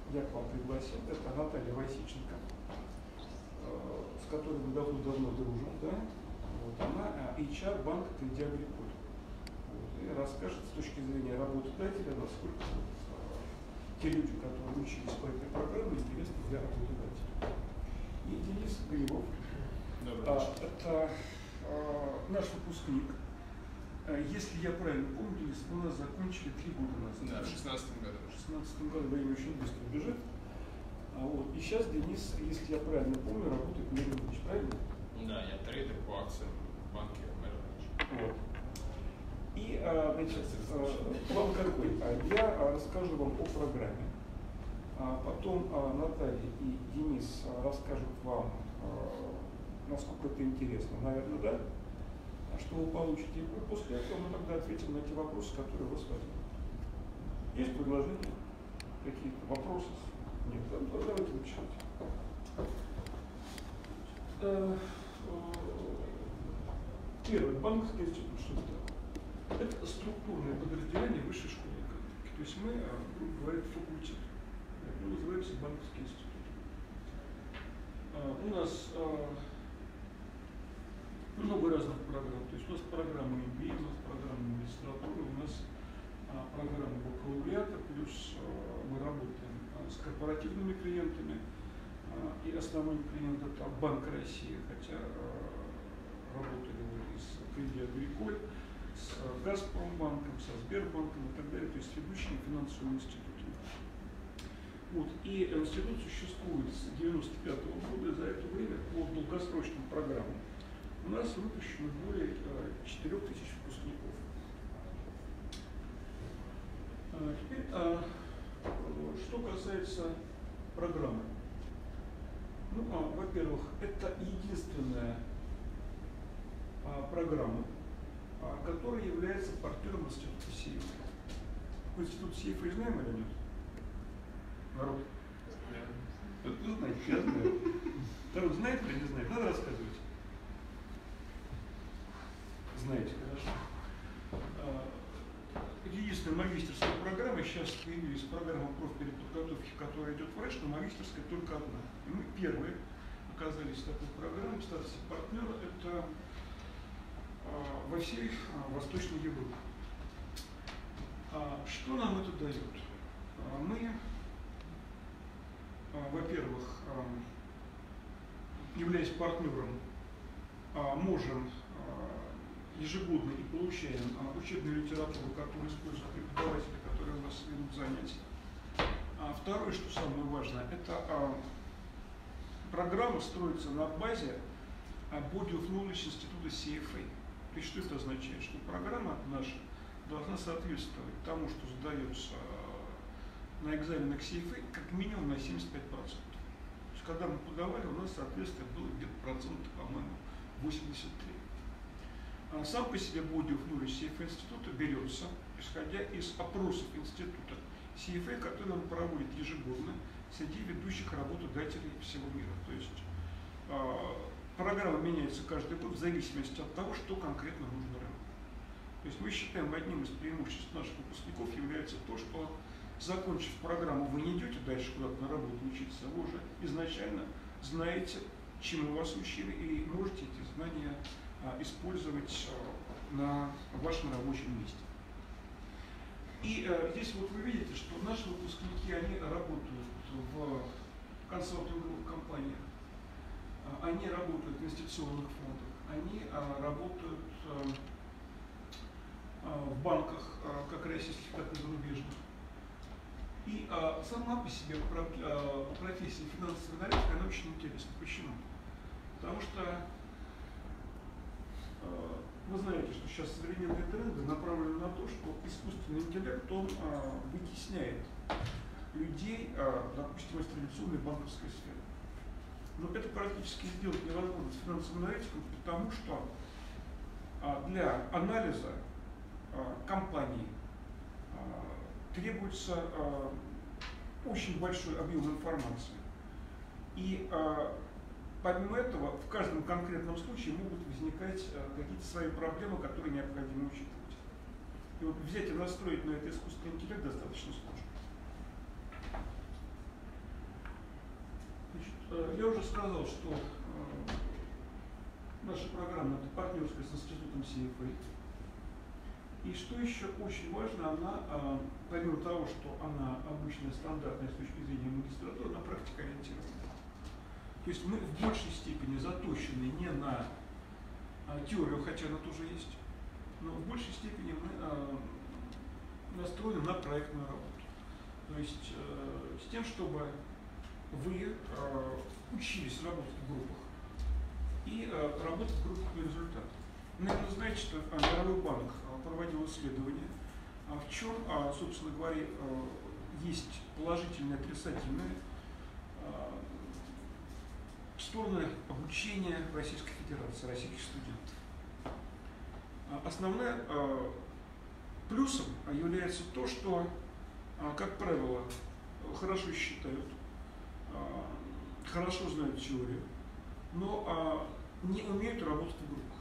я к вам пригласил, это Наталья Васиченко, с которой мы давно дружим, да? Вот, она HR банка Crédit Agricole. Вот, и расскажет с точки зрения работодателя, насколько те люди, которые учились по этой программе, интересны для работодателя. И Денис Грибов, это наш выпускник. Если я правильно помню, Денис, мы нас закончили 3 года назад. Да, в 2016 году. В 2016 году время очень быстро бежит. Вот. И сейчас Денис, если я правильно помню, работает в Merrill Lynch, правильно? Да, я трейдер по акциям в банке Merrill Lynch. Вот. И, значит, план какой? Я расскажу вам о программе. Потом Наталья и Денис расскажут вам, насколько это интересно. Наверное, да? Что вы получите. И после этого мы тогда ответим на те вопросы, которые у вас возникнут. Есть предложения? Какие-то вопросы? Нет, давайте начинать. Первый, банковский институт, что это такое? Это структурное подразделение высшей школы экономики. То есть мы, грубо говоря, факультет. Он называется банковский институт. У нас много разных программ. То есть у нас программа MBA, у нас программа магистратуры, у нас программа бакалавриата, плюс мы работаем с корпоративными клиентами. И основной клиент это Банк России, хотя работали мы и с Crédit Agricole, с Газпромбанком, со Сбербанком и так далее, то есть ведущими финансовыми институтами. Вот. И институт существует с 1995 года, и за это время по долгосрочным программам у нас выпущено более 4000 выпускников. Теперь, что касается программы. Ну, во-первых, это единственная программа, которая является партнером института CFA. Институт CFA знаем или нет? Народ? Нет. Вы знаете, я знаю. Народ знает или не знает? Надо рассказывать. Знаете, хорошо. Единственная магистерская программа, сейчас появилась программа профпереподготовки, которая идет в РЭШ, но магистерская только одна. И мы первые оказались в такой программе, статусе партнера, это во всей Восточной Европе. Что нам это дает? Мы, во-первых, являясь партнером, можем ежегодно и получаем учебную литературу, которую используют преподаватели, которые у нас ведут занятия. Второе, что самое важное, это программа строится на базе Body of Knowledge института CFA. То есть что это означает? Что программа наша должна соответствовать тому, что задается на экзаменах CFA как минимум на 75%. То есть когда мы подавали, у нас соответствие было где-то процентов, по-моему, 83. Сам по себе Body of Knowledge CFA института берется, исходя из опросов института CFA, которые он проводит ежегодно среди ведущих работодателей всего мира. То есть программа меняется каждый год в зависимости от того, что конкретно нужно рынку. То есть мы считаем, одним из преимуществ наших выпускников является то, что, закончив программу, вы не идете дальше куда-то на работу учиться, вы уже изначально знаете, чему вас учили, и можете эти знания использовать на вашем рабочем месте. И здесь вот вы видите, что наши выпускники, они работают в консалтинговых компаниях, они работают в инвестиционных фондах, они работают в банках, как российских, так и зарубежных. И сама по себе профессия финансового аналитика, она очень интересна. Почему? Потому что вы знаете, что сейчас современные тренды направлены на то, что искусственный интеллект, он вытесняет людей, допустим, из традиционной банковской сферы. Но это практически сделать невозможно с финансовым аналитиком, потому что для анализа компаний требуется очень большой объем информации. И помимо этого, в каждом конкретном случае могут возникать какие-то свои проблемы, которые необходимо учитывать. И вот взять и настроить на это искусственный интеллект достаточно сложно. Я уже сказал, что наша программа это партнерская с институтом CFA. И что еще очень важно, она, помимо того, что она обычная, стандартная с точки зрения магистратуры, она практикоориентирована. То есть мы в большей степени заточены не на теорию, хотя она тоже есть, но в большей степени мы настроены на проектную работу. То есть с тем, чтобы вы учились работать в группах и работать в группах по результату. Наверное, знаете, что Мировой банк проводил исследование, в чем, собственно говоря, есть положительные и отрицательные стороны обучения в Российской Федерации, российских студентов. Основным плюсом является то, что, как правило, хорошо считают, хорошо знают теорию, но не умеют работать в группах.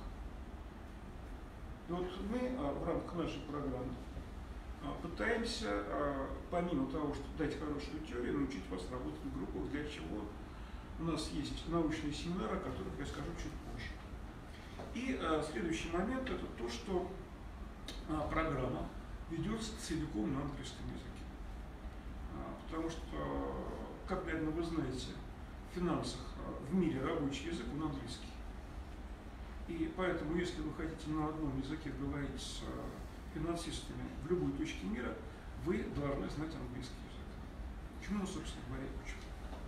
И вот мы в рамках нашей программы пытаемся, помимо того, чтобы дать хорошую теорию, научить вас работать в группах, для чего у нас есть научные семинары, о которых я скажу чуть позже. И следующий момент – это то, что программа ведется целиком на английском языке. Потому что, как, наверное, вы знаете, в финансах в мире рабочий язык он английский. И поэтому, если вы хотите на одном языке говорить с финансистами в любой точке мира, вы должны знать английский язык. Почему, собственно говоря, учим?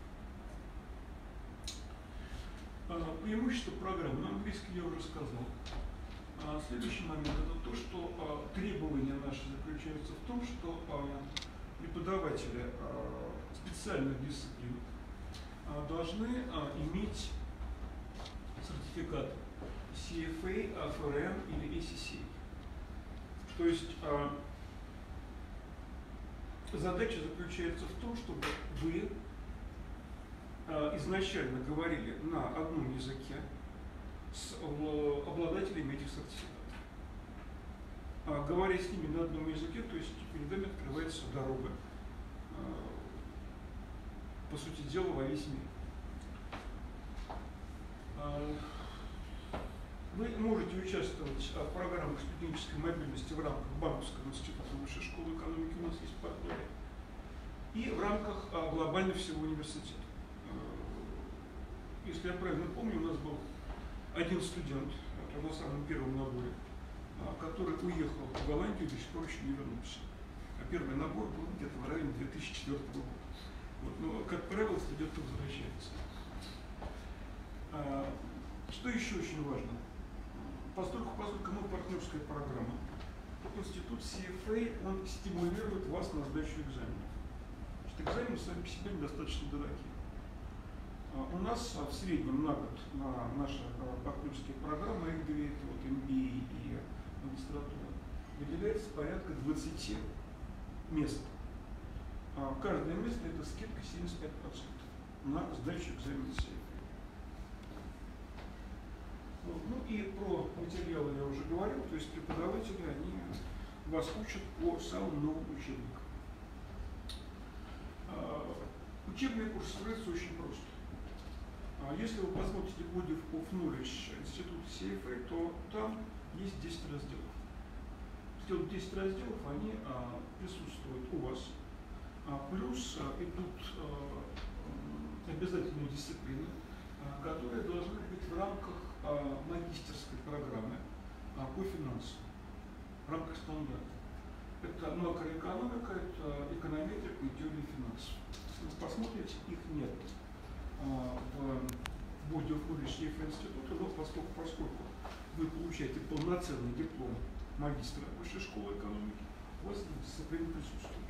Преимущество программы на английский я уже сказал. Следующий момент – это то, что требования наши заключаются в том, что преподаватели специальных дисциплин должны иметь сертификат CFA, FRM или ACCA. То есть задача заключается в том, чтобы вы изначально говорили на одном языке с обладателями этих сертификатов. Говоря с ними на одном языке, то есть перед вами открывается дорога, по сути дела, во весь мир. Вы можете участвовать в программах студенческой мобильности в рамках Банковского института Высшей школы экономики, у нас есть партнеры, и в рамках глобально всего университета. Если я правильно помню, у нас был один студент, это на самом первом наборе, который уехал в Голландию и до сих пор еще не вернулся. А первый набор был где-то в районе 2004 года. Вот, но, как правило, студенты возвращаются. Что еще очень важно? Поскольку мы партнерская программа, то институт CFA, он стимулирует вас на сдачу экзаменов. Значит, экзамены сами по себе недостаточно дорогие. У нас в среднем на год наша партнерская программа, MBA, вот MBA и магистратура, выделяется порядка 20 мест. Каждое место это скидка 75% на сдачу экзамена CFA. Ну и про материалы я уже говорил, то есть преподаватели, они вас учат по самым новым учебникам. Учебный курс строится очень просто. Если вы посмотрите Body of Knowledge института CFA, то там есть 10 разделов. Эти 10 разделов, они присутствуют у вас. Плюс идут обязательные дисциплины, которые должны быть в рамках магистерской программы по финансам, в рамках стандарта. Это макроэкономика, это эконометрика и теория финансов. Если вы посмотрите, их нет в Body of Knowledge института, но поскольку вы получаете полноценный диплом магистра Высшей школы экономики, у вас эти дисциплины присутствуют.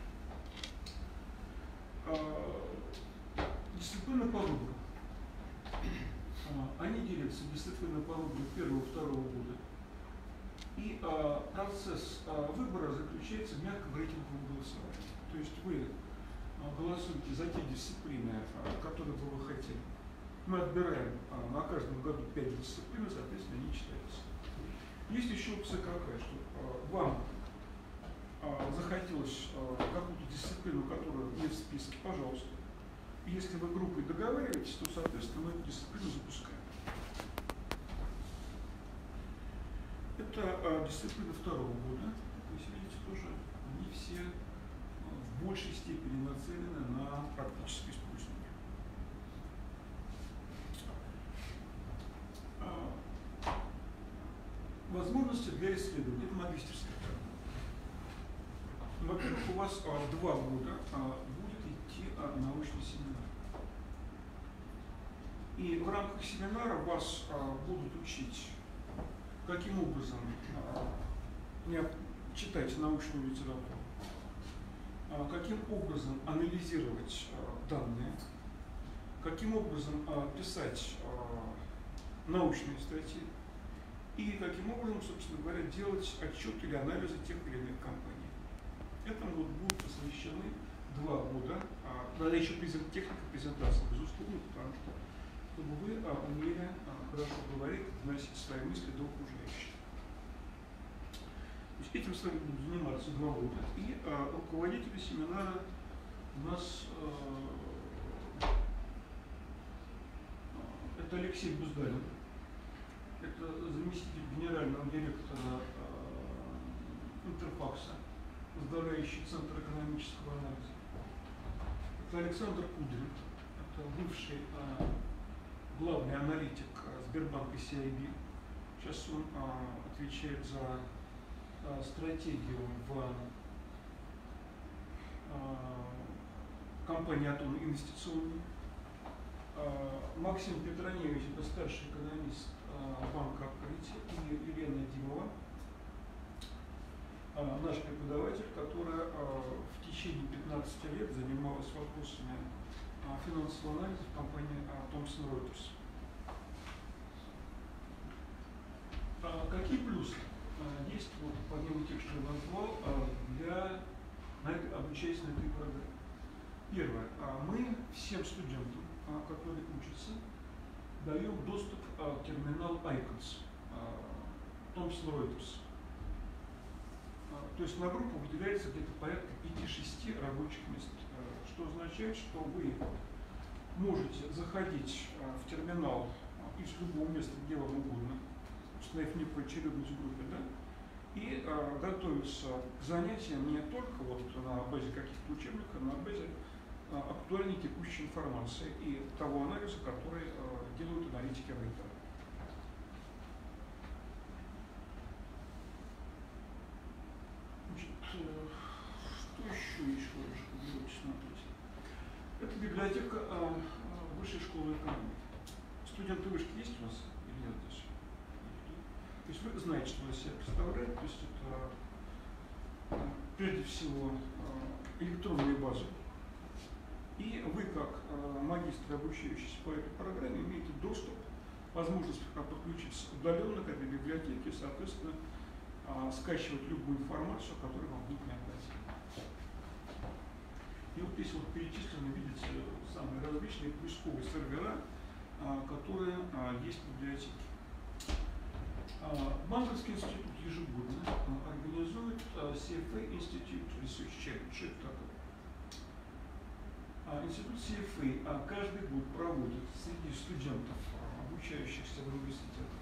Дисциплины по выбору. Они делятся дисциплины по выбору первого и второго года. И процесс выбора заключается в мягком рейтинговом голосовании. То есть вы голосуете за те дисциплины, которые бы вы хотели. Мы отбираем на каждом году 5 дисциплин, соответственно, они читаются. Есть еще опция какая, что вам захотелось какую-то дисциплину, которая нет в списке, пожалуйста. Если вы группой договариваетесь, то, соответственно, мы эту дисциплину запускаем. Это дисциплина второго года. То есть, видите, тоже они все в большей степени нацелены на практическое использование. Возможности для исследования. Это магистерская программа. Во-первых, у вас 2 года будет идти научный семинар. И в рамках семинара вас будут учить, каким образом читать научную литературу, каким образом анализировать данные, каким образом писать научные статьи и каким образом, собственно говоря, делать отчеты или анализы тех или иных компаний. Этому вот будут посвящены 2 года. Тогда еще техника презентации, безусловно, потому что чтобы вы умели хорошо говорить, доносить свои мысли до окружающих. То есть этим с вами будут заниматься 2 года. И руководители семинара у нас это Алексей Буздалин, это заместитель генерального директора Интерфакса, возглавляющий Центр экономического анализа. Это Александр Кудрин, это бывший главный аналитик Сбербанка CIB. Сейчас он отвечает за стратегию в компании «Атом инвестиционной». Максим Петроневич, это старший экономист банка «Открытие», и Елена Димова, наш преподаватель, которая в течение 15 лет занималась вопросами финансового анализа в компании Thomson Reuters. Какие плюсы есть, вот, помимо тех, что я назвал, для обучаясь на этой программе? Первое. Мы всем студентам, которые учатся, даем доступ к терминалу Icons Thomson Reuters. То есть на группу выделяется где-то порядка 5-6 рабочих мест, что означает, что вы можете заходить в терминал из любого места, где вам угодно, установив некую очередность в группе, да, и готовиться к занятиям не только вот на базе каких-то учебников, а на базе актуальной текущей информации и того анализа, который делают аналитики рынка. Что еще есть, что будете смотреть? Это библиотека Высшей школы экономики. Студенты вышки есть у нас или нет здесь? То есть вы знаете, что она себя представляет, то есть это прежде всего электронные базы. И вы, как магистр, обучающийся по этой программе, имеете доступ, возможность подключиться удаленно к этой библиотеке, соответственно, скачивать любую информацию, которая вам будет необходима. И вот здесь вот перечислены, видите, самые различные поисковые сервера, которые есть в библиотеке. Банковский институт ежегодно организует CFA Institute Research Challenge. Что это такое? Институт CFA каждый год проводит среди студентов, обучающихся в университетах,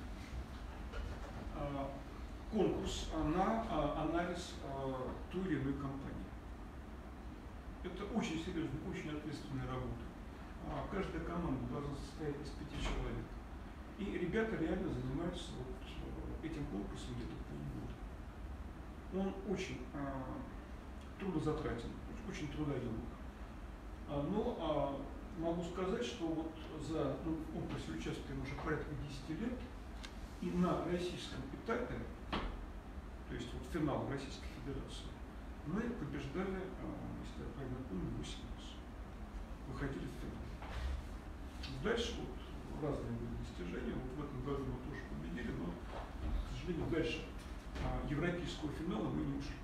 конкурс на анализ той или иной компании. Это очень серьезная, очень ответственная работа. Каждая команда должна состоять из 5 человек. И ребята реально занимаются вот этим конкурсом где-то полгода. Он очень трудозатратен, очень трудоемок. Но могу сказать, что вот за конкурсе участвуем уже порядка 10 лет, и на российском этапе, то есть вот финал Российской Федерации, мы побеждали, если я правильно помню, 8 раз. Выходили в финал. Дальше вот разные были достижения. Вот в этом году мы тоже победили, но, к сожалению, дальше европейского финала мы не ушли.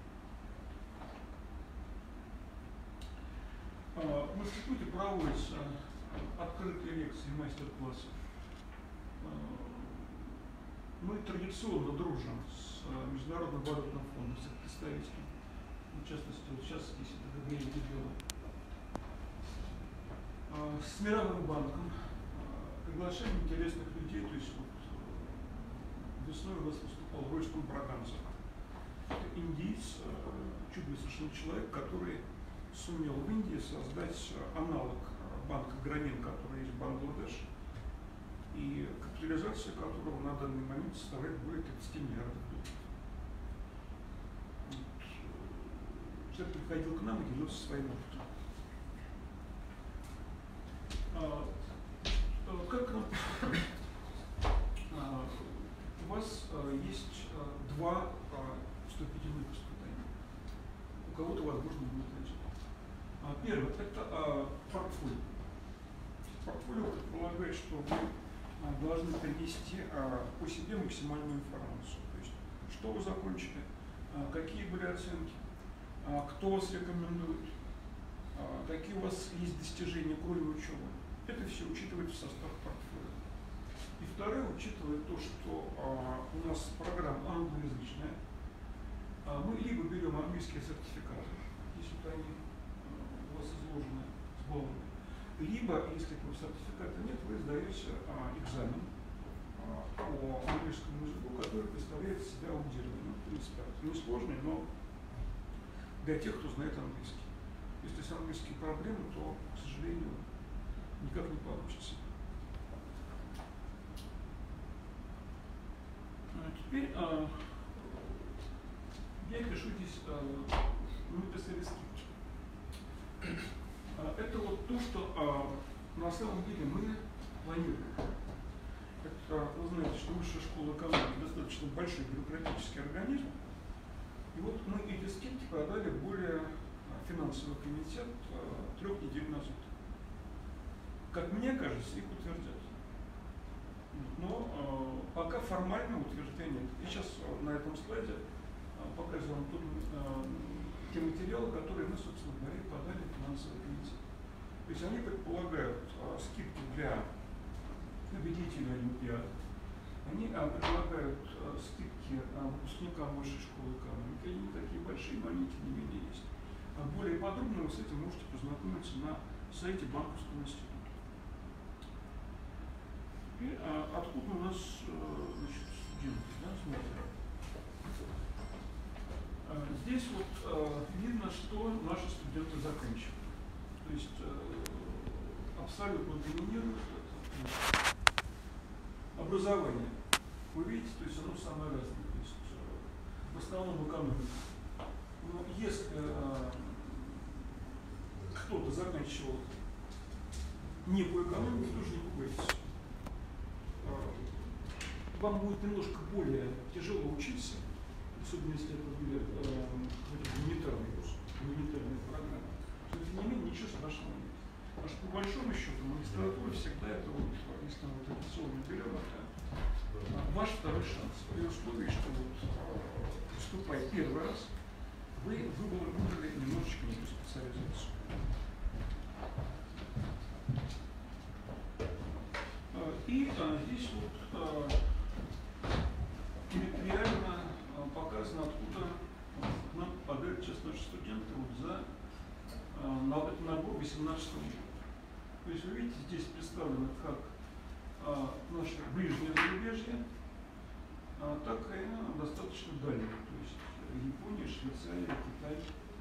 В институте проводятся открытые лекции, мастер-классы. Мы традиционно дружим с Международным валютным фондом, с их представителем. В частности, вот сейчас здесь это Габриэль Дебела. с Мировым банком приглашаем интересных людей, то есть вот весной у нас выступал Ройстон Браганза. Это индиец, чудный совершенно человек, который сумел в Индии создать аналог банка Грамин, который есть в Бангладеш, и капитализация которого на данный момент составляет более 30 миллиардов долларов. Человек приходил к нам и делился своим опытом. Как нам поступать? У вас есть два вступительных испытания. У кого-то, возможно, будет один. Первое – это портфолио. Портфолио предполагает, что вы должны принести по себе максимальную информацию. То есть, что вы закончили, какие были оценки, кто вас рекомендует, какие у вас есть достижения, кроме учебы. Это все учитывается в состав портфолио. И второе, учитывает то, что у нас программа англоязычная, мы либо берем английские сертификаты, если они у вас изложены с баллами, либо, если этого сертификата нет, вы сдаете экзамен по английскому языку, который представляет из себя аудирование. В принципе, это несложный, но для тех, кто знает английский. Если с английским проблемы, то, к сожалению, никак не получится. Теперь я пишу здесь, мы писали скидки. Это вот то, что на самом деле мы планируем. Это, вы знаете, что Высшая школа экономики достаточно большой бюрократический организм. И вот мы эти скидки подали более финансовый комитет 3 недель назад. Как мне кажется, их утвердят. Но пока формально утверждения нет. И сейчас на этом слайде показываем те материалы, которые мы, собственно говоря, подали в финансовый комитет. То есть они предполагают скидки для победителей Олимпиады, они предлагают скидки выпускникам Высшей школы экономики. Они не такие большие, но они тем не менее есть. Более подробно вы с этим можете познакомиться на сайте Банковского института. И откуда у нас студенты? Да, смотрим. Здесь вот видно, что наши студенты заканчивают. То есть абсолютно доминирует образование. Вы видите, то есть оно самое разное. То есть в основном экономика. Но если кто-то заканчивал не по экономике, тоже не пугайтесь. Вам будет немножко более тяжело учиться, особенно если это были гуманитарные курсы, гуманитарные программы. Но тем не менее ничего страшного нет. Потому что по большому счету магистратура всегда это вот, если мы традиционно берем, это ваш второй шанс. При условии, что вот поступая первый раз, вы выбрали немножечко не ту специализацию. И здесь вот территориально показано, откуда к нам попадают сейчас наши студенты вот за набор 18 года. То есть вы видите, здесь представлено как наше ближнее зарубежье, так и достаточно дальнее. То есть Япония, Швейцария, Китай.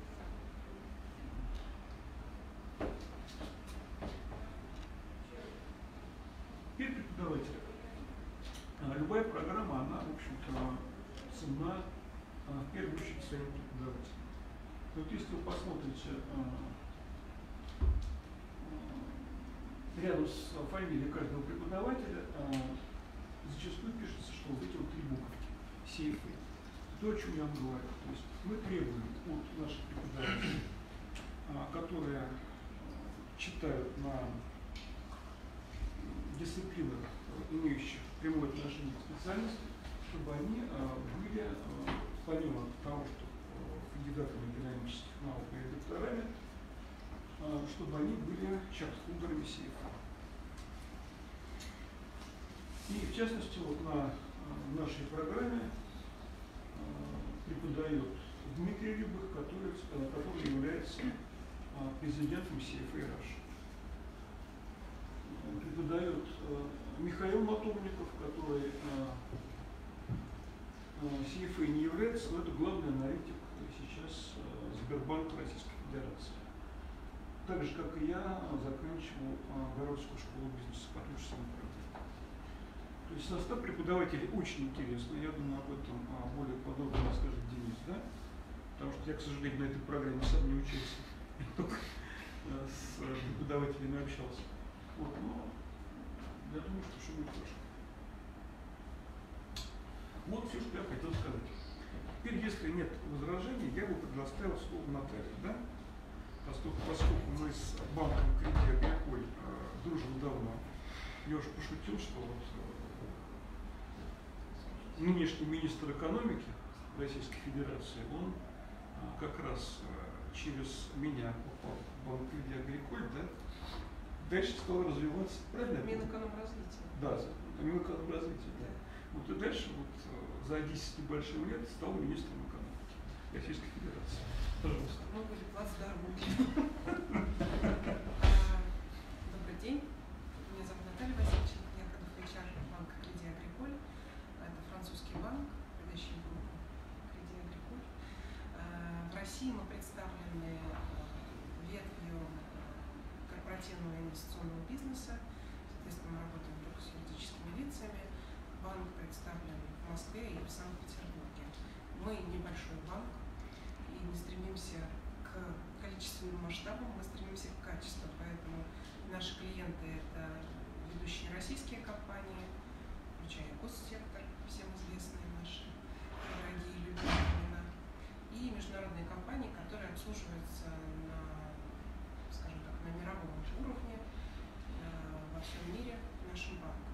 Теперь преподаватели. Любая программа, она, в общем-то, ценна в первую очередь своим преподавателям. Вот если вы посмотрите рядом с фамилией каждого преподавателя, зачастую пишется, что вот эти вот 3 буковки, CFA. То, о чем я вам говорю. То есть мы требуем от наших преподавателей, которые читают на дисциплинах, имеющих прямое отношение к специальности, чтобы они были, помимо того, что кандидатами экономических наук и докторами, чтобы они были чарт-холдерами CFA. И в частности, вот на нашей программе преподает Дмитрий Рябых, который является президентом CFA Russia. преподает Михаил Матурников, который CFA не является, но это главный аналитик сейчас Сбербанка Российской Федерации. Так же, как и я, заканчивал Городскую школу бизнеса по той же самой программе. То есть состав преподавателей очень интересный. Я думаю, об этом более подробно расскажет Денис, да? Потому что я, к сожалению, на этой программе сам не учился. Я только с преподавателями общался. Вот, но я думаю, что все будет хорошо. Вот все, что я хотел сказать. Теперь, если нет возражений, я бы предоставил слово Наталье, да? Поскольку мы с банком Crédit Agricole дружим давно, я уж пошутил, что вот нынешний министр экономики Российской Федерации, он как раз через меня попал в банк Crédit Agricole, да? Дальше стал развиваться, правильно? Минэкономразвития. Да, Минэкономразвития, да. Вот и дальше вот за 10 небольшим лет стал министром экономики Российской Федерации. Пожалуйста. Мы были плацдармом. Добрый день. Меня зовут Наталья Васильевна. Я HR банка Crédit Agricole. Это французский банк, входящий в группу Crédit Agricole. В России мы представлены ветвью корпоративного инвестиционного бизнеса. Соответственно, мы работаем только с юридическими лицами. Банк представлен в Москве и в Санкт-Петербурге. Мы небольшой банк и не стремимся к количественным масштабам, мы стремимся к качеству. Поэтому наши клиенты – это ведущие российские компании, включая госсектор, всем известные наши дорогие любимые имена, и международные компании, которые обслуживаются на, скажем так, на мировом уровне во всем мире нашим банком.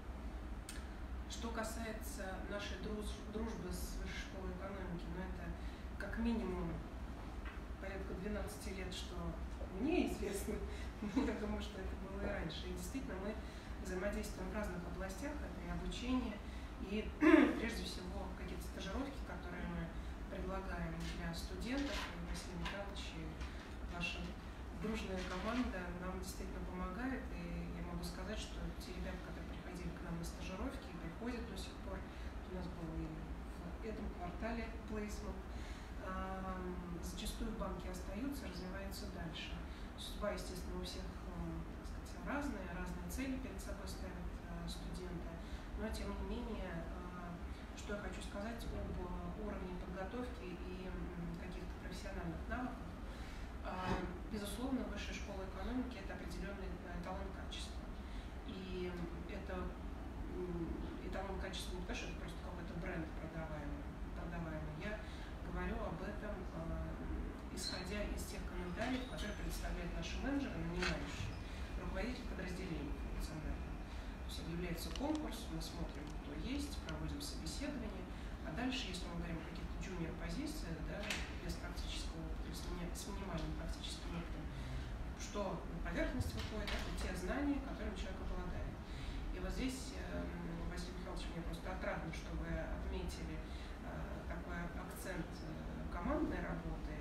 Что касается нашей дружбы с Высшей школой экономики, это как минимум порядка 12 лет, что мне известно, но я думаю, что это было и раньше. И действительно мы взаимодействуем в разных областях, это и обучение, и прежде всего какие-то стажировки, которые мы предлагаем для студентов. И Василий Михайлович и ваша дружная команда нам действительно помогает, и я могу сказать, что те ребята, которые приходили к нам на стажировки и приходят до сих пор, у нас был и в этом квартале плейсмент, зачастую банки остаются, развиваются дальше. Судьба, естественно, у всех разные цели перед собой ставят студенты, но тем не менее, что я хочу сказать об уровне подготовки и каких-то профессиональных навыках. Безусловно, Высшая школа экономики – это определенный эталон качества. И это эталон качества не потому, что это просто какой-то бренд продаваемый. Я говорю об этом, исходя из тех комментариев, которые представляют наши менеджеры, нанимающие, руководители подразделений функциональных. То есть объявляется конкурс, мы смотрим, кто есть, проводим собеседование, а дальше, если мы говорим о каких-то джуниор-позициях, да, без практического опыта, с минимальным практическим опытом, что на поверхность выходит, это те знания, которыми человек обладает. И вот здесь, Василий Михайлович, мне просто отрадно, что вы отметили такой акцент командной работы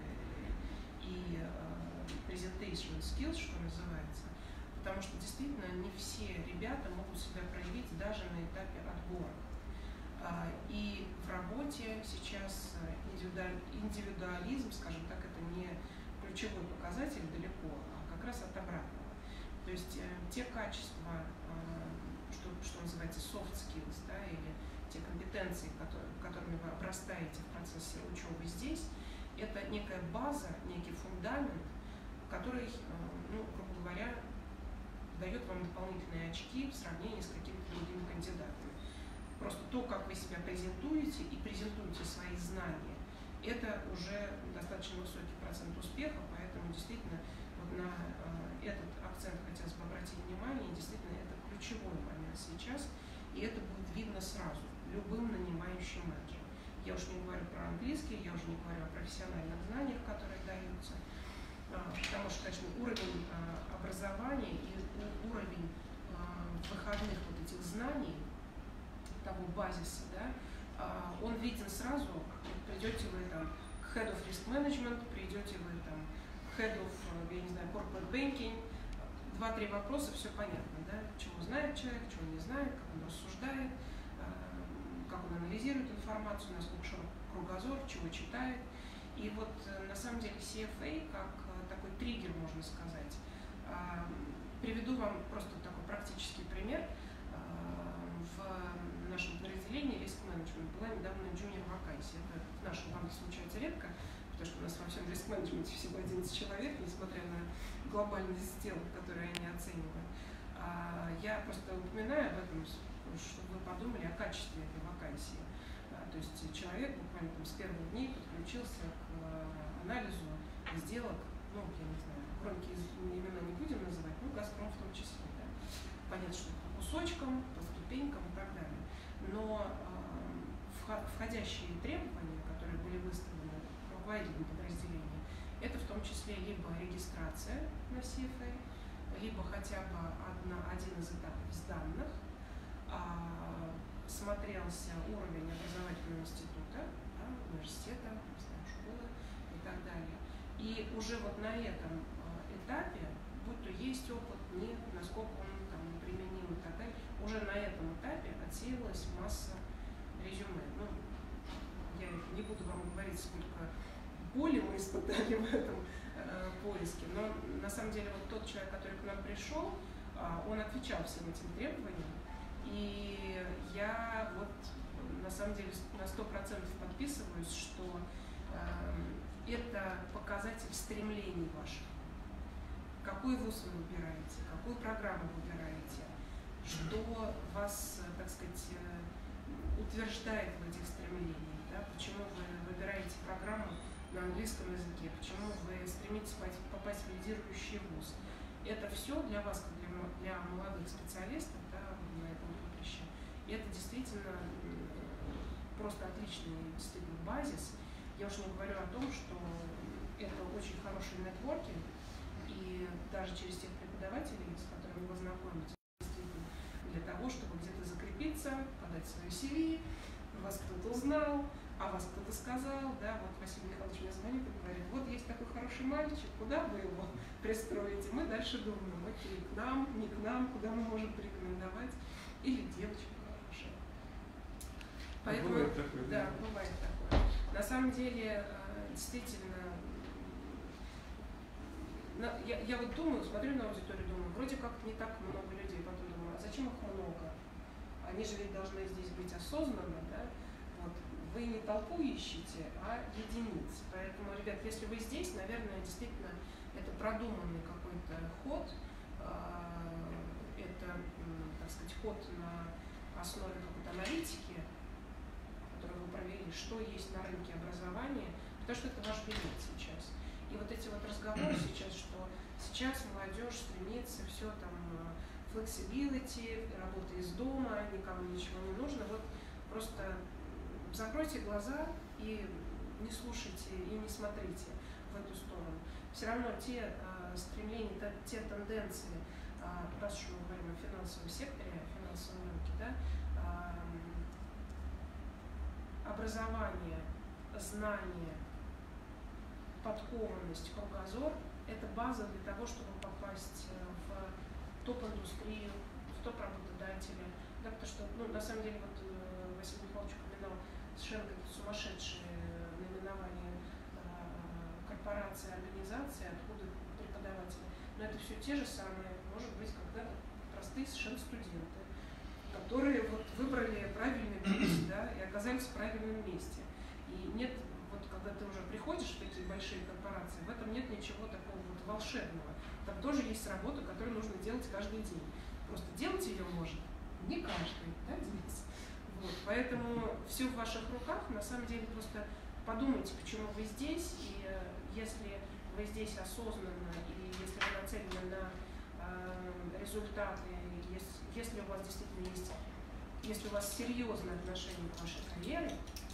и presentation skills, что называется, потому что действительно не все ребята могут себя проявить даже на этапе отбора. И в работе сейчас индивидуализм, скажем так, это не ключевой показатель далеко, а как раз от обратного. То есть те качества, что называется soft skills, да, или те компетенции, которыми вы обрастаете в процессе учебы здесь, это некая база, некий фундамент, который, грубо говоря, дает вам дополнительные очки в сравнении с какими-то другими кандидатами. Просто то, как вы себя презентуете и презентуете свои знания, это уже достаточно высокий процент успеха, поэтому действительно вот на этот акцент хотелось бы обратить внимание, действительно это ключевой момент сейчас, и это будет видно сразу любым нанимающим менеджером. Я уже не говорю про английский, я уже не говорю о профессиональных знаниях, которые даются, потому что, конечно, уровень образования и уровень выходных вот этих знаний, того базиса, да, он виден сразу. Придете вы там к Head of Risk Management, придете вы там к Head of, я не знаю, Corporate Banking, 2-3 вопроса, все понятно, да, чего знает человек, чего не знает, как он рассуждает, как он анализирует информацию, насколько широк кругозор, чего читает. И вот на самом деле CFA, как такой триггер, можно сказать, приведу вам просто такой практический пример. В нашем подразделении риск-менеджмент была недавно джуниор-вакансия. Это в нашем банке случается редко, потому что у нас во всем риск-менеджменте всего 11 человек, несмотря на глобальность дел, которые они оценивают. Я просто упоминаю об этом, чтобы вы подумали о качестве этой вакансии. То есть человек буквально там с первых дней подключился к анализу сделок, ну, я не знаю, громкие имена не будем называть, ну, «Газпром» в том числе. Да. Понятно, что по кусочкам, по ступенькам и так далее. Но входящие требования, которые были выставлены руководителем подразделения, это в том числе либо регистрация на CFA, либо хотя бы один из этапов с данных, смотрелся уровень образовательного института, да, университета, школы и так далее. И уже вот на этом этапе, будь то есть опыт, нет, насколько он там применим и так далее, уже на этом этапе отсеялась масса резюме. Ну, я не буду вам говорить, сколько боли мы испытали в этом поиске, но на самом деле вот тот человек, который к нам пришел, он отвечал всем этим требованиям. И я вот на самом деле на 100% подписываюсь, что это показатель стремлений ваших. Какой вуз вы выбираете, какую программу выбираете, что вас, так сказать, утверждает в этих стремлениях, да? Почему вы выбираете программу на английском языке, почему вы стремитесь попасть в лидирующий вуз. Это все для вас, как для молодых специалистов, да, на этом поприще. И это действительно просто отличный действительно базис. Я уж не говорю о том, что это очень хороший нетворкинг, и даже через тех преподавателей, с которыми вы знакомитесь, для того, чтобы где-то закрепиться, подать свое CV, вас кто-то узнал, а вас кто-то сказал, да, вот Василий Михайлович мне звонит и говорит, вот есть такой хороший мальчик, куда вы его пристроите? Мы дальше думаем, окей, к нам, не к нам, куда мы можем порекомендовать, или девочку хорошую. Поэтому, бывает такое, да, бывает такое. На самом деле, действительно, я вот думаю, смотрю на аудиторию, думаю, вроде как не так много людей, потом думаю, а зачем их много? Они же ведь должны здесь быть осознанно, да? Вот. Вы не толпу ищете, а единиц. Поэтому, ребят, если вы здесь, наверное, действительно, это продуманный какой-то ход, это, так сказать, ход на основе какой-то аналитики, которую вы провели, что есть на рынке образования, потому что это ваш билет сейчас. И вот эти вот разговоры сейчас, что сейчас молодежь стремится, все там, flexibility, работа из дома, никому ничего не нужно, вот просто закройте глаза и не слушайте, и не смотрите в эту сторону. Все равно те стремления, те тенденции, раз уж мы говорим о финансовом секторе, о финансовом рынке, да, образование, знание, подкованность, кругозор – это база для того, чтобы попасть в топ-индустрию, в топ-работодателя. Да, потому что, ну, на самом деле, вот Василий Михайлович упоминал совершенно сумасшедшие наименования корпорации, организации, откуда преподаватели. Но это все те же самые, может быть, когда-то простые совершенно студенты, которые вот выбрали правильный путь, да, и оказались в правильном месте. И нет, вот когда ты уже приходишь в такие большие корпорации, в этом нет ничего такого вот волшебного. Там тоже есть работа, которую нужно делать каждый день. Просто делать ее может не каждый, да, Денис? Вот, поэтому все в ваших руках. На самом деле просто подумайте, почему вы здесь, и если вы здесь осознанно, и если вы нацелены на результаты, если у вас действительно есть, если у вас серьезное отношение к вашей карьере,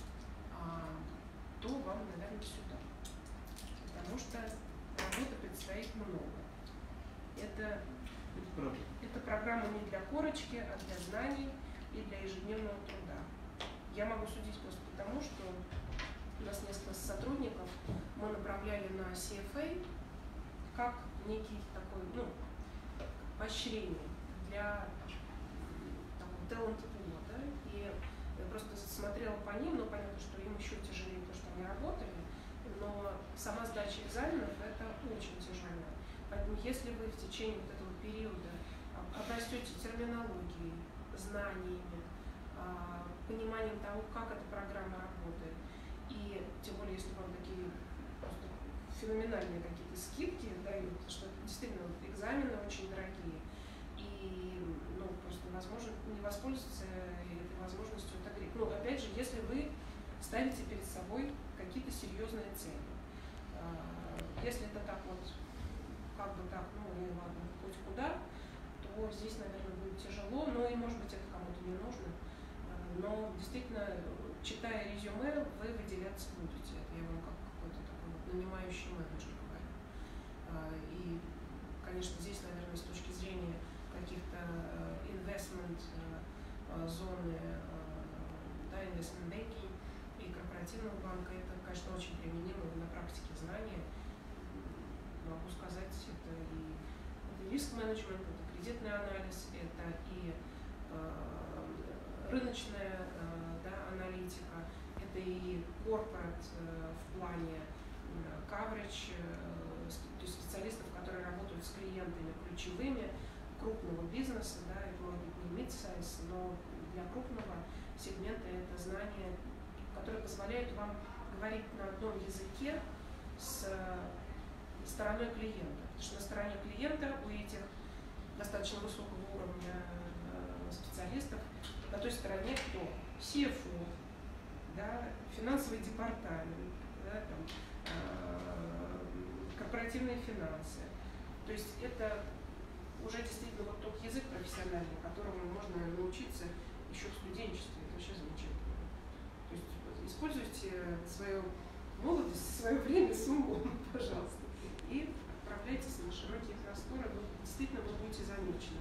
то вам, наверное, сюда. Потому что работы предстоит много. Это программа не для корочки, а для знаний и для ежедневного труда. Я могу судить просто потому, что у нас несколько сотрудников мы направляли на CFA как некий такой, ну, поощрение для талант-пула, да, и я просто смотрела по ним, но понятно, что им еще тяжелее, потому что они работали, но сама сдача экзаменов это очень тяжело. Поэтому если вы в течение вот этого периода обрастете терминологией, знаниями, пониманием того, как эта программа работает, и тем более, если вам такие просто феноменальные какие-то скидки дают, что действительно экзамены очень дорогие, и ну, просто невозможно не воспользоваться этой возможностью отогреть. Ну, опять же, если вы ставите перед собой какие-то серьезные цели. Если это так вот, как бы так, ну и ладно, хоть куда, то здесь, наверное, будет тяжело, но и, может быть, это кому-то не нужно. Но действительно, читая резюме, вы выделяться будете. Это я вам как какой-то такой вот нанимающий менеджер говорю. И, конечно, здесь, наверное, с точки зрения каких-то investment зоны, да, investment banking и корпоративного банка, это, конечно, очень применимо на практике знания. Могу сказать, это и риск-менеджмент, это кредитный анализ, это и рыночная да, аналитика, это и корпорат в плане coverage, то есть специалистов, которые работают с клиентами ключевыми крупного бизнеса, да, это может быть не mid-size, но для крупного сегмента это знания, которые позволяют вам говорить на одном языке с стороной клиента. Потому что на стороне клиента у этих достаточно высокого уровня специалистов, на той стороне кто? CFO, да, финансовый департамент, да, там, корпоративные финансы. То есть это уже действительно вот тот язык профессиональный, которому можно научиться еще в студенчестве. Это вообще замечательно. То есть используйте свою молодость, свое время с умом, пожалуйста, и отправляйтесь на широкие просторы. Действительно, вы будете замечены.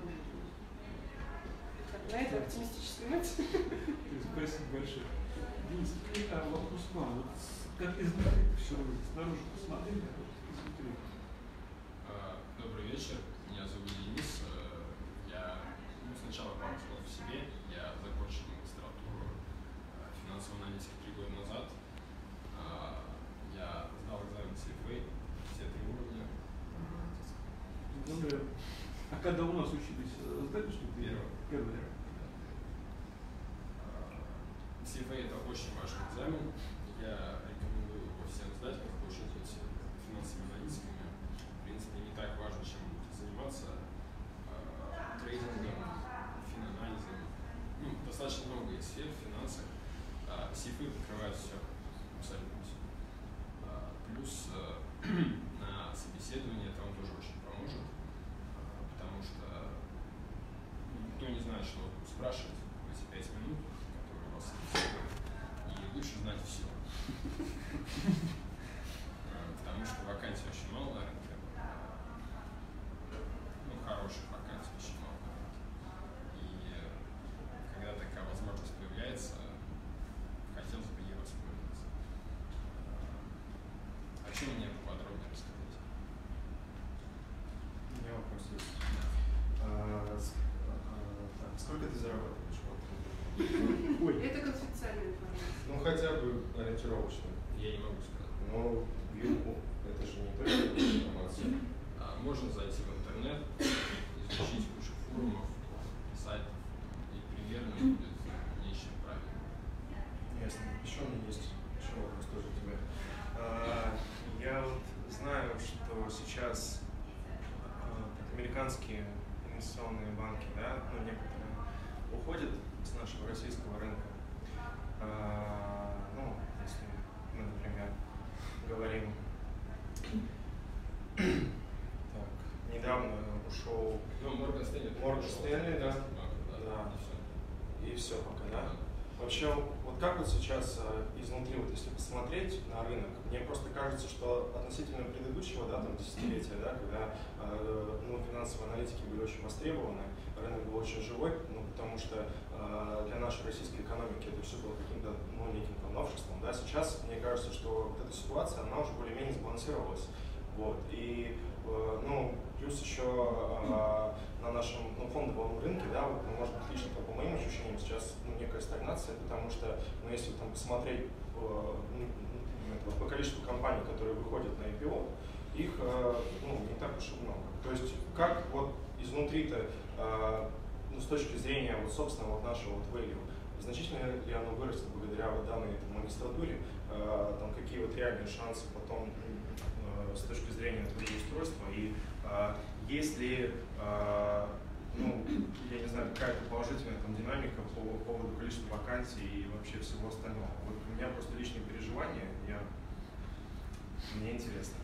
На этой оптимистической ноте. Спасибо большое. Денис, вопрос к вам. Вот как изнутри все снаружи посмотрели, а вот изнутри. Добрый вечер. Меня зовут Денис. Я сначала пару слов в себе. Я закончил магистратуру финансовой аналитики 3 года назад. Я сдал экзамен CFA, все 3 уровня. А когда у нас учились, знаете, что первое? CFA это очень важный экзамен. Я рекомендую его всем сдать, как вы учитесь финансовыми аналитиками. В принципе, не так важно, чем будете заниматься. Трейдингом, финанализом. Ну, достаточно много есть сфер в финансах. CFA покрывает все, абсолютно все. Плюс на собеседовании это вам тоже очень поможет, потому что никто не знает, что спрашивать в эти 5 минут, которые у вас собеседуют, и лучше знать все. Потому что вакансий очень мало на рынке, ну, хороших вакансий очень мало на рынке. И когда такая возможность появляется, хотелось бы ей воспользоваться. О чем мне поподробнее рассказать? У меня вопрос есть. Сколько ты зарабатываешь? Это конфиденциальная информация. Ну, хотя бы ориентировочно. Я не могу сказать. Но это же не только информация. Можно зайти в интернет, изучить кучу форумов, сайтов, и примерно будет нечто правильно. Ясно. Еще у меня есть вопрос тоже к тебе. Я вот знаю, что сейчас американские инвестиционные банки, да, ну, некоторые уходят с нашего российского рынка. Ну, если мы, например, говорим, так, недавно ушел Морган Стэнли, да? Да. И все пока, да? Вообще, вот как вот сейчас изнутри, вот если посмотреть на рынок, мне просто кажется, что относительно предыдущего, да, там, десятилетия, да, когда ну, финансовые аналитики были очень востребованы, рынок был очень живой, ну, потому что для нашей российской экономики это все было каким-то, ну, неким там новшеством, да, сейчас мне кажется, что вот эта ситуация, она уже более-менее сбалансировалась, вот, и, ну, плюс еще на нашем фондовом рынке, да, вот, может быть, лично по моим ощущениям сейчас некая стагнация, потому что, если там посмотреть по количеству компаний, которые выходят на IPO, их не так уж и много. То есть как вот изнутри-то, с точки зрения собственно нашего value, значительно ли оно вырастет благодаря данной магистратуре, там какие реальные шансы потом с точки зрения трудоустройства, и есть ли, я не знаю, какая-то положительная динамика по поводу количества вакансий и вообще всего остального. Вот у меня просто личные переживания, мне интересно.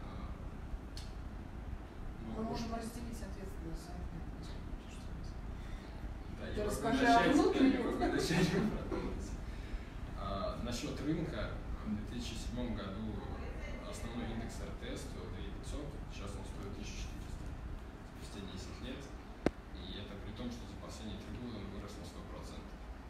Мы можем разделить ответственность. Да, Ты я расскажи о внутреннем. Насчет рынка, в 2007 году основной индекс РТС стоил 2500, сейчас он стоит 1400, спустя 10 лет. И это при том, что за последние 3 года он вырос на 100%.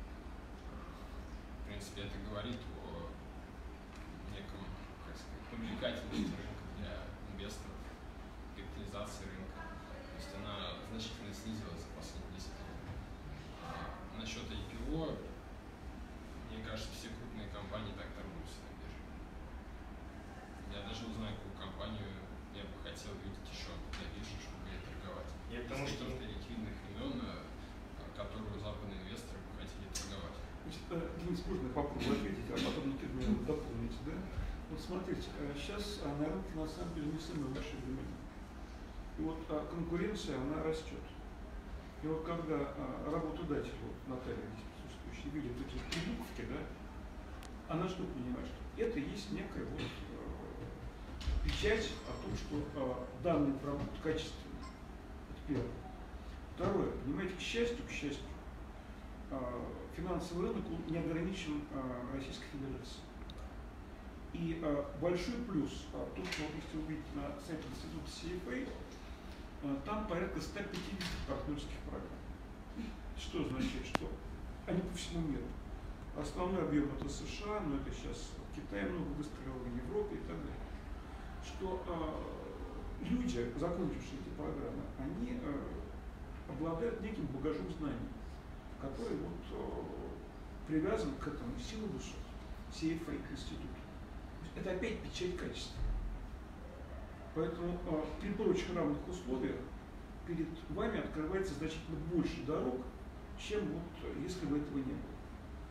В принципе, это говорит о неком, привлекательности рынка для инвесторов, капитализации рынка. То есть она значительно снизилась за последние 10 лет. Насчет IPO, мне кажется, все крупные компании так торгуются на бирже. Я даже не знаю, какую компанию я бы хотел видеть еще на бирже, чтобы ей торговать. Я потому что ликвидных имен, которую западные инвесторы бы хотели торговать. Денис, можно я попробую ответить, а потом ты меня дополните, да? Вот смотрите, сейчас на рынке на самом деле не самые лучшие времена. И вот конкуренция, она растет. И вот когда работодатель, Наталья здесь присутствующая, видит эти 3 буковки, да, она что понимает, что это есть некая печать о том, что данные проработки качественные. Это первое. Второе, понимаете, к счастью, финансовый рынок не ограничен Российской Федерацией. И большой плюс, то, что если вы увидите на сайте института CFA, там порядка 150 партнерских программ. Что означает, что они по всему миру. Основной объем это США, но это сейчас в Китае много выстрелило, в Европе и так далее. Что люди, закончившие эти программы, они обладают неким багажом знаний, который привязан к этому силабусу CFA института. Это опять печать качества. Поэтому при прочих равных условиях перед вами открывается значительно больше дорог, чем если бы этого не было.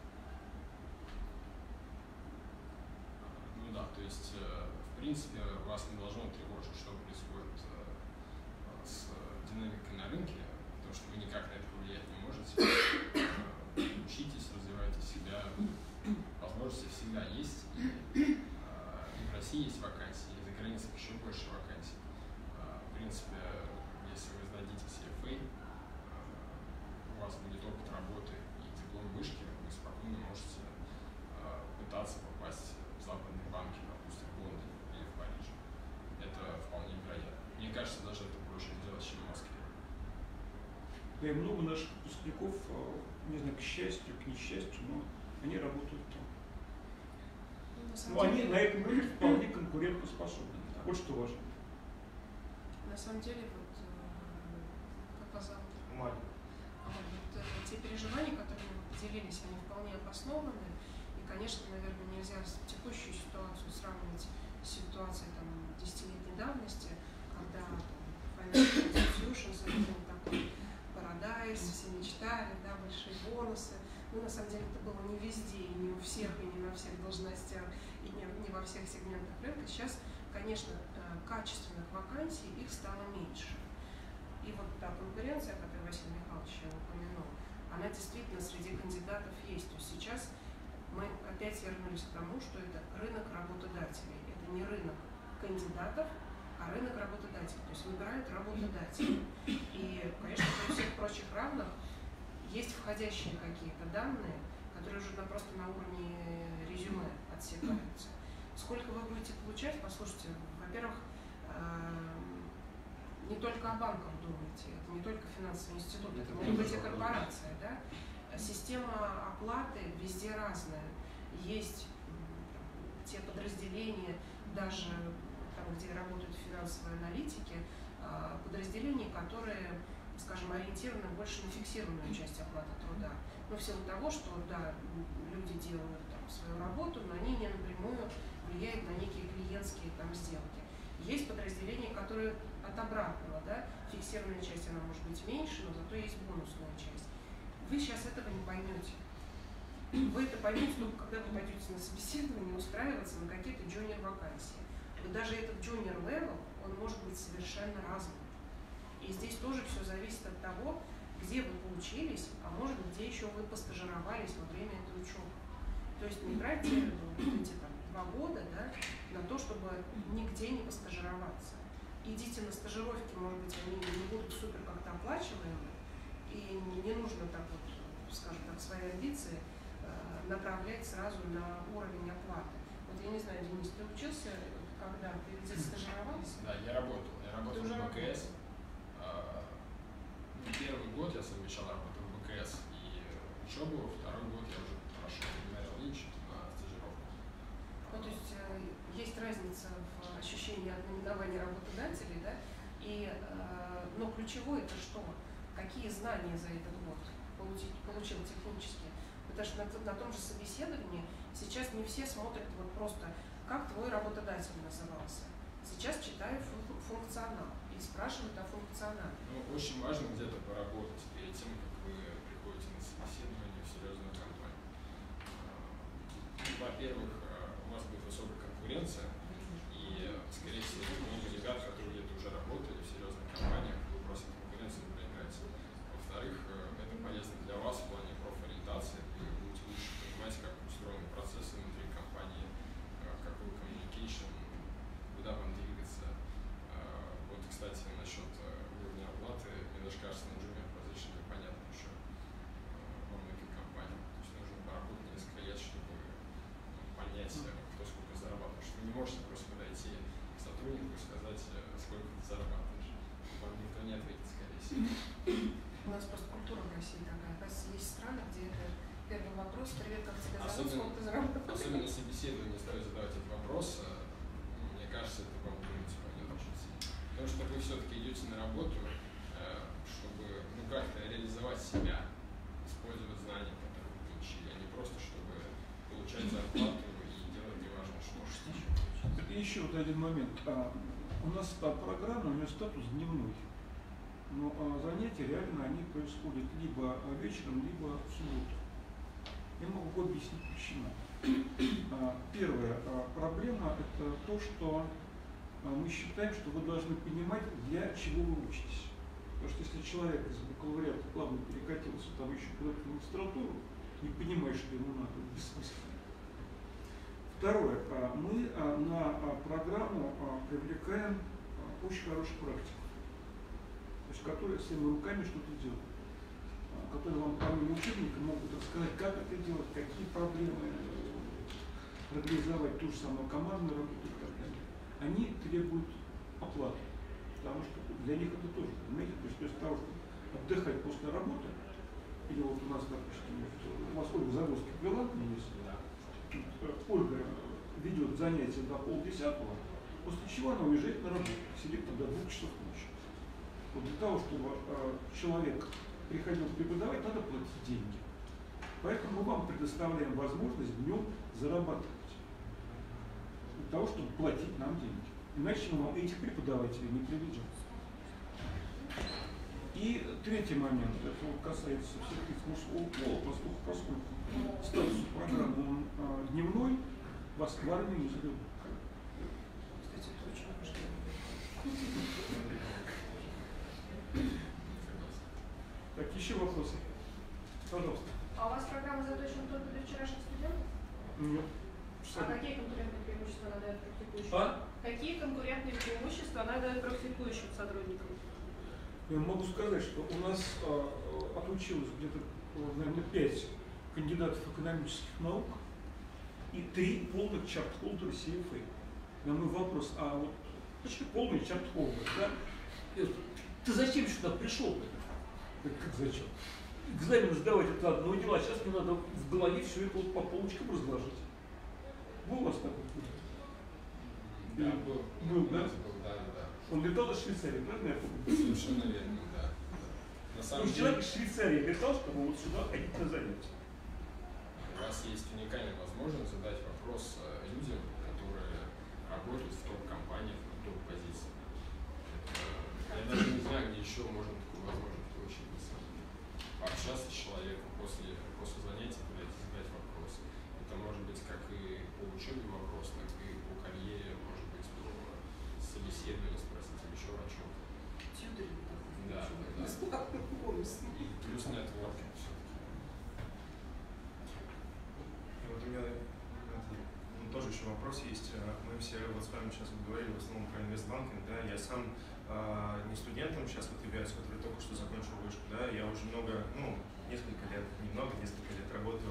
Ну да, то есть, в принципе, вас не должно тревожить, что происходит с динамикой на рынке, потому что вы никак на это повлиять не можете. Учитесь, развивайте себя, возможности всегда есть. И в России есть вакансии, и за границей еще больше вакансий. В принципе, если вы сдадите CFA, у вас будет опыт работы и диплом вышки, вы спокойно можете пытаться попасть в западные банки, допустим, в Лондоне или в Париже. Это вполне вероятно. Мне кажется, даже это проще сделать, чем в Москве. Да и много наших выпускников, не знаю, к счастью, к несчастью, но они работают там. Но они на этом рынке вполне конкурентоспособны. Вот что важно. На самом деле, как вас зовут? Маня. Те переживания, которые мы поделились, они вполне обоснованы. И, конечно, наверное, нельзя текущую ситуацию сравнивать с ситуацией 10-летней давности, когда Financial Institutions, такой Paradise, все мечтали, большие бонусы. Но на самом деле это было не везде, и не у всех, и не на всех должностях, и не во всех сегментах рынка. Сейчас, конечно, качественных вакансий их стало меньше. И вот та конкуренция, которую Василий Михайлович упомянул, она действительно среди кандидатов есть. То есть сейчас мы опять вернулись к тому, что это рынок работодателей. Это не рынок кандидатов, а рынок работодателей. То есть выбирают работодатели. И, конечно, при всех прочих равных есть входящие какие-то данные, которые уже просто на уровне резюме отсекаются. Сколько вы будете получать? Послушайте, во-первых, не только о банках думайте, это не только финансовый институт, это может быть и корпорация, да? Система оплаты везде разная. Есть те подразделения, даже там, где работают финансовые аналитики, подразделения, которые скажем, ориентированы больше на фиксированную часть оплаты труда. Но в силу того, что да, люди делают там свою работу, но они не напрямую влияют на некие клиентские там сделки. Есть подразделения, которые от обратного, да, фиксированная часть, она может быть меньше, но зато есть бонусная часть. Вы сейчас этого не поймете. Вы это поймете только когда вы пойдете на собеседование устраиваться на какие-то джуниор-вакансии. Вот даже этот джуниор-левел, он может быть совершенно разным. И здесь тоже все зависит от того, где вы поучились, а может быть, где еще вы постажировались во время этой учебы. То есть не тратьте эти там 2 года, да, на то, чтобы нигде не постажироваться. Идите на стажировки, может быть, они не будут супер как-то оплачиваемы, и не нужно так вот, скажем так, свои амбиции направлять сразу на уровень оплаты. Вот я не знаю, Денис, ты учился, когда? Ты где стажировался? Да, я работал в БКС. Первый год я совмещал работу в БКС и учебу, второй год я уже прошел Merrill Lynch на стажировку. Ну, то есть есть разница в ощущении от наименования работодателей, да? Но ключевое это что? Какие знания за этот год получил технически? Потому что на том же собеседовании сейчас не все смотрят вот просто, как твой работодатель назывался. Сейчас читаю функционал и спрашивают о функционале. Ну, очень важно где-то поработать перед тем, как вы приходите на собеседование в серьезную компанию. Во-первых, у вас будет высокая конкуренция, и, скорее всего, много ребят, которые где-то уже работали в серьезных компаниях, вы просто конкуренцию проиграете. Во-вторых, это полезно для вас в плане профориентации, вы будете лучше понимать, как устроены процессы внутри компании, какой communication, куда вам двигаться. Вот, кстати, насчет уровня оплаты, мне даже кажется, на junior position непонятно еще во многих компаниях. То есть нужно поработать несколько лет, чтобы понять, кто сколько зарабатывает. Потому что вы не можете просто подойти к сотруднику и сказать, сколько ты зарабатываешь. Вам никто не ответит, скорее всего. У нас просто культура в России такая. У нас есть страны, где это первый вопрос: привет, как тебя зовут, сколько ты зарабатываешь? Особенно собеседование стоит задавать этот вопрос. Мне кажется, это вам думать пойдет очень сильно. Потому что вы все-таки идете на работу, чтобы как-то реализовать себя, использовать знания, которые вы получили, а не просто чтобы получать зарплату и делать неважно что. И еще вот один момент. У нас программа, у нее статус дневной. Но занятия реально они происходят либо вечером, либо в субботу. Я могу объяснить причину. Первая проблема – это то, что мы считаем, что вы должны понимать, для чего вы учитесь. Потому что если человек из бакалавриата плавно перекатился там еще куда-то в магистратуру, не понимая, что ему надо, бессмысленно. Второе. Мы на программу привлекаем очень хорошую практику, то есть которые своими руками что-то делают, которые вам помимо учебника могут рассказать, как это делать, какие проблемы, организовать ту же самую командную работу и так далее. Они требуют оплаты, потому что для них это тоже, понимаете, то есть вместо того, чтобы отдыхать после работы, или вот у нас, допустим, у вас Ольга Загорских вела, Ольга ведет занятия до 9:30, после чего она уезжает на работу, сидит до 2 часов ночи. Вот для того, чтобы человек приходил преподавать, надо платить деньги. Поэтому мы вам предоставляем возможность днем зарабатывать, для того, чтобы платить нам деньги. Иначе мы вам этих преподавателей не приведем. И третий момент, это вот касается всех лиц мужского пола, поскольку статус программы дневной, вас в армию не заберут. Кстати, это очень важно. Так, еще вопросы? Пожалуйста. А у вас программа заточена только для вчерашних студентов? Нет. А какие конкурентные преимущества она дает практикующим? Какие конкурентные преимущества она дает практикующим сотрудникам? Я могу сказать, что у нас отучилось где-то, наверное, 5 кандидатов экономических наук и 3 полных чарт-холдера CFA. На мой вопрос, а вот почему полный чарт-холдер, да? Ты зачем сюда пришел? Как зачем? Экзамен сдавать это одно дело, а сейчас мне надо в голове все это вот по полочкам разложить. Был у вас такой? Да, был. Был, да? Да. Он летал до Швейцарии, правильно я помню? Совершенно верно, да. самом деле... человек из Швейцарии летал, чтобы вот сюда ходить на занятия. У вас есть уникальная возможность задать вопрос людям, которые работают в топ-компаниях на топ-позициях. Я даже не знаю, где еще можно такую возможность получить. Пообщаться с человеком после занятий, куда-то задать вопрос. Это может быть как и по учебе вопрос, так и по карьере, может быть, по собеседованию спросить или еще о чем-то. Да. И плюс нетворкинг все-таки. И вот у меня тоже еще вопрос есть. Мы все вот с вами сейчас говорили в основном про инвестбанкинг, да, я сам не студентом сейчас вот являюсь, который только что закончил вышку, да, я уже несколько лет работаю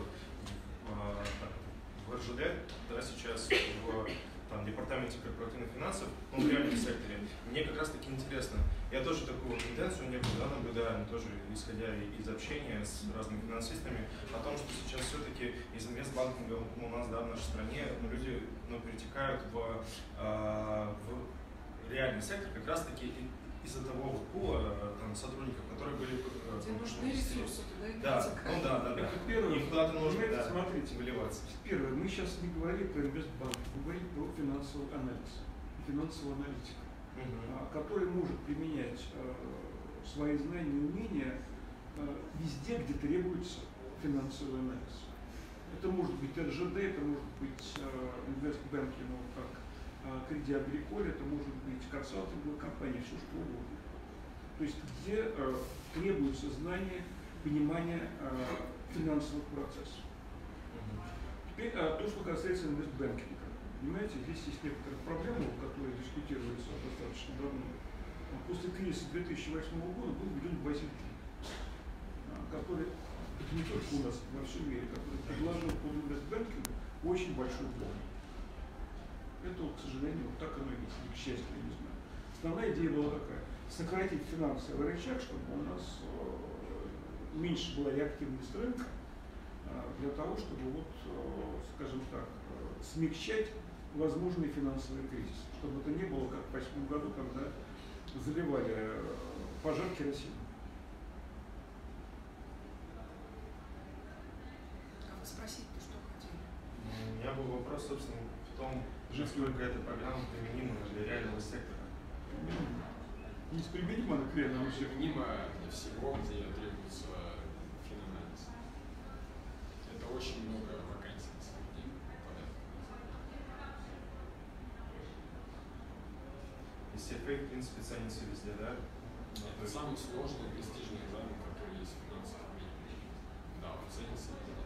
в РЖД, да, сейчас в департаменте корпоративных финансов, в реальном секторе. Мне как раз таки интересно, я тоже такую тенденцию некую наблюдаю, тоже исходя из общения с разными финансистами, о том, что сейчас все-таки из инвестбанкинга у нас, да, в нашей стране люди перетекают в реальный сектор как раз таки из-за того пула сотрудников, которые были... Где нужны ресурсы, туда и да, Это первое. И куда-то нужно, смотрите, выливаться. Первое, мы сейчас не говорим про инвестбанк, мы говорим про финансовый анализ, финансовую аналитику, который может применять свои знания и умения везде, где требуется финансовый анализ. Это может быть РЖД, это может быть инвестбанкинг, как Креди Агриколь, это может быть консалтинговая компания, все что угодно. То есть где требуется знание, понимание финансовых процессов. Теперь то, что касается инвестбанкинга. Понимаете, здесь есть некоторые проблемы, которые дискутируются достаточно давно. После кризиса 2008 года был введен Базель III, который, не только у нас, во всем мире, который предложил под инвестбанкингу очень большой помощь. Это, к сожалению, вот так оно и есть, к счастью, я не знаю. Основная идея была такая: сократить финансовый рычаг, чтобы у нас меньше была реактивность рынка, для того, чтобы, скажем так, смягчать возможные финансовые кризисы. Чтобы это не было, как в 2008 году, когда заливали пожар керосином. А вы спросить-то что хотели? У меня был вопрос, собственно, в том, насколько эта программа применима для реального сектора. Неприменима она к реальному сектору? Применима для всего, где требуется финанализ. Это очень много вакансий на самом деле. И CFA, в принципе, ценится везде, да? Это самый сложный, престижный экзамен, который есть в финансовом мире. Да, он ценится везде.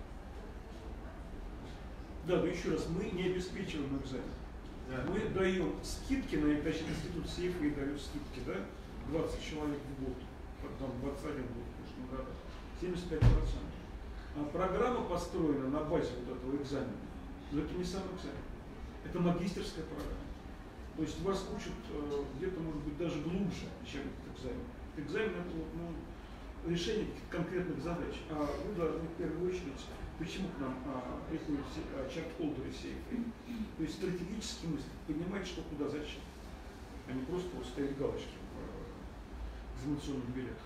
Да, но еще раз, мы не обеспечиваем экзамен. Да. Мы даем скидки, значит, институт CFA дает скидки, да, 20 человек в год, там 21 год в прошлом году, 75%. А программа построена на базе вот этого экзамена. Но это не сам экзамен, это магистерская программа. То есть вас учат где-то, может быть, даже глубже, чем этот экзамен. Экзамен это решение каких-то конкретных задач. А вы должны в первую очередь, почему к нам приходят чарт-холдеры CFA? То есть стратегически мыслить, понимать, что куда, зачем, а не просто ставить галочки в экзаменационных билетах.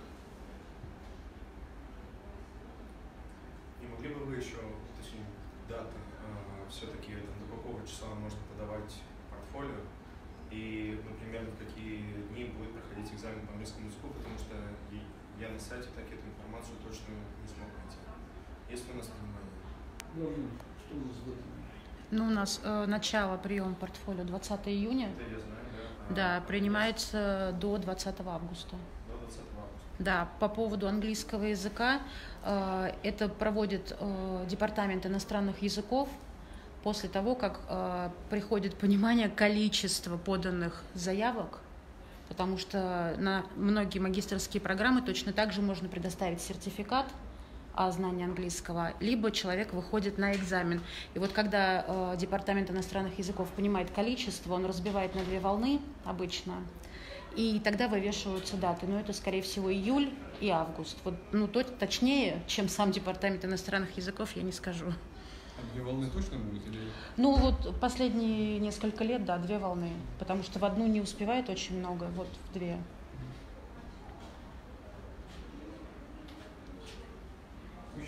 Не могли бы вы еще уточнить даты, все-таки до какого числа можно подавать портфолио? И, например, в какие дни будет проходить экзамен по английскому языку, потому что я на сайте так эту информацию точно не смог найти. Есть ли у нас понимание? Что у нас в этом? Ну, у нас начало приема портфолио 20 июня. Это я знаю, да. Да, принимается до 20 августа. До 20 августа. Да, по поводу английского языка, это проводит Департамент иностранных языков после того, как приходит понимание количества поданных заявок, потому что на многие магистерские программы точно так же можно предоставить сертификат о знании английского, либо человек выходит на экзамен. И вот когда Департамент иностранных языков понимает количество, он разбивает на 2 волны обычно, и тогда вывешиваются даты. Но это, скорее всего, июль и август. Вот, точнее, чем сам Департамент иностранных языков, я не скажу. А 2 волны точно будут? Или... Ну вот последние несколько лет, да, 2 волны, потому что в одну не успевает очень много, вот в 2.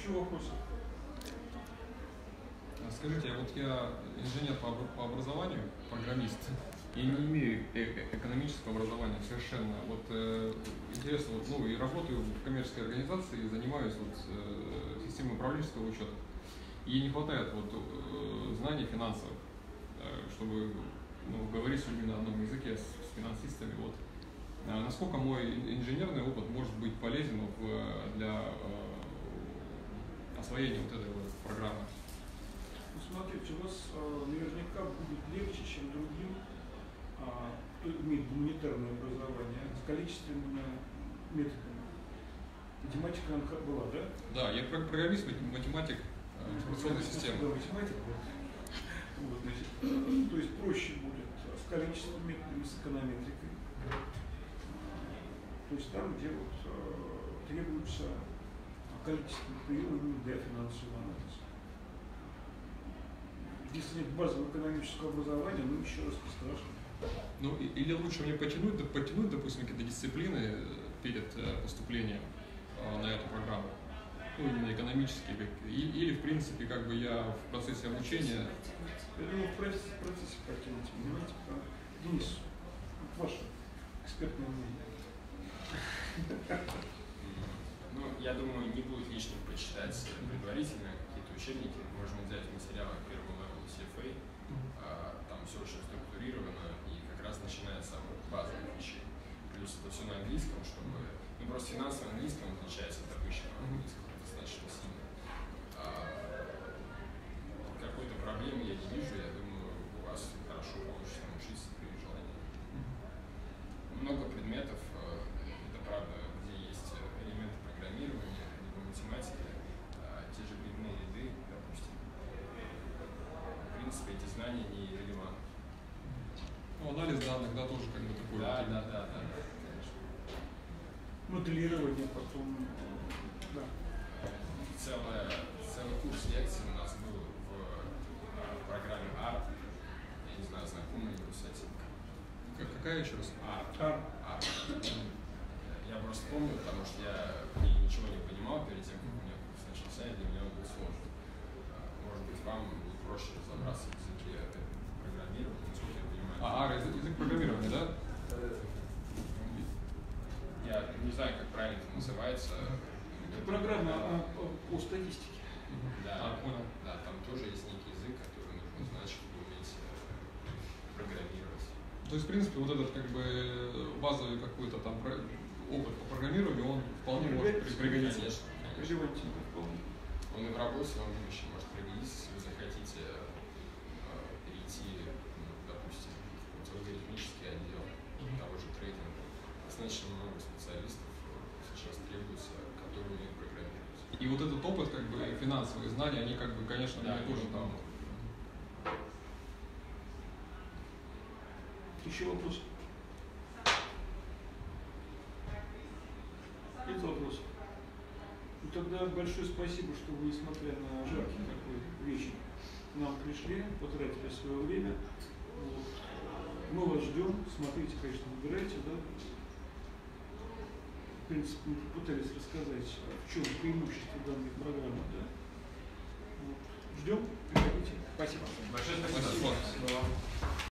Еще вопросы? Скажите, вот я инженер по образованию, программист, и не имею экономического образования совершенно. Вот интересно, вот, ну, и работаю в коммерческой организации, и занимаюсь вот, системой управленческого учета. И не хватает вот, знаний финансовых, чтобы говорить с людьми на одном языке, с финансистами. Вот. Насколько мой инженерный опыт может быть полезен для освоения вот этой вот программы? Ну, смотрите, у вас наверняка будет легче, чем другим, кто имеет гуманитарное образование, с количественными методами. Математика была, да? Да, я программист, математик информационной системы. Да, математик. Вот, значит, то есть проще будет с количественными методами, с эконометрикой. То есть там, где вот, требуются количественные приемы для финансового анализа. Если нет базового экономического образования, ну еще раз не страшно. Ну, или лучше мне потянуть, допустим, какие-то дисциплины перед поступлением на эту программу, ну, именно экономические, или, в принципе, как бы я в процессе обучения... Я думаю, в процессе потянуть, понимаете, Денис, ваше экспертное мнение. Ну, я думаю, не будет лишним почитать предварительно какие-то учебники. Можно взять материалы первого левела CFA, там все очень структурировано, и как раз начиная с самых базовых вещей. Плюс это все на английском, чтобы... Ну, просто финансовый английском отличается от обычного английского достаточно сильно. Какой-то проблемы я не вижу, я думаю, у вас хорошо получится научиться при желании. Много предметов, это правда, где есть элементы программирования, либо математики, те же грибные ряды, допустим. В принципе, эти знания не релевантны. Ну, анализ данных, да, тоже как бы такой. Да, конечно. Моделирование потом, да. Целый курс лекций у нас был в программе ARP. Я не знаю, знакомы ли вы с этим. Какая еще раз? ARP. Я просто помню, потому что я ничего не понимал перед тем, как у меня курс начался, и для меня он был сложный. Может быть, вам будет проще разобраться в языке программирования, насколько я понимаю. Язык программирования, да? Я не знаю, как правильно это называется. Это программа по статистике. Да, понял. Да, там тоже есть некий язык, который нужно знать, чтобы уметь программировать. То есть, в принципе, вот этот как бы базовый какой-то там опыт по программированию, он вполне может пригодиться. Конечно. Он и в работе вам в будущем может пригодиться, если вы захотите перейти, допустим, в алгоритмический отдел того же трейдинга. Достаточно много специалистов сейчас требуется, которые умеют программировать. И вот этот опыт, как бы финансовые знания, они как бы, конечно, да, мне тоже там. Еще вопрос? Нет вопросов? Ну, тогда большое спасибо, что вы, несмотря на жаркий такой вечер, к нам пришли, потратили свое время. Вот. Мы вас ждем. Смотрите, конечно, выбирайте, да? В принципе, мы попытались рассказать, в чем преимущество данной программы, да? Вот. Ждем, приходите. Спасибо. Большое спасибо. Спасибо.